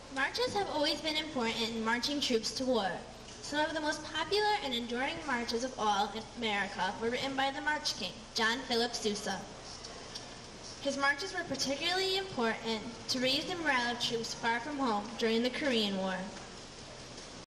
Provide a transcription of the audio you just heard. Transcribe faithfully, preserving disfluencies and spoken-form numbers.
Marches have always been important in marching troops to war. Some of the most popular and enduring marches of all in America were written by the March King, John Philip Sousa. His marches were particularly important to raise the morale of troops far from home during the Korean War.